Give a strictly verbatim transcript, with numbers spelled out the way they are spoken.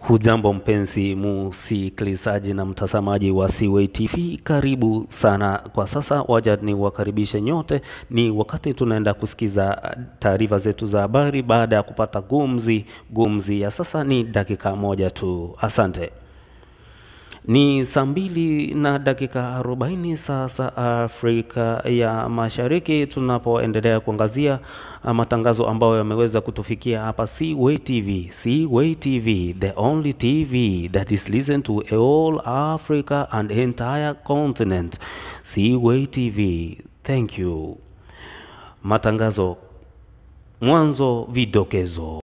Hujambo mpenzi msikilizaji na mtazamaji wa Seaway T V, karibu sana. Kwa sasa waja ni wakaribishe nyote, ni wakati tunaenda kusikiza taarifa zetu za habari baada ya kupata gumzi gumzi ya sasa ni dakika moja tu. Asante. Ni saa mbili na dakika arobaini sasa Afrika ya Mashariki, tunapoendelea kuangazia matangazo ambayo yameweza kutufikia hapa Seaway T V. Seaway T V, the only T V that is listened to all Africa and entire continent. Seaway T V, thank you. Matangazo mwanzo, vidokezo.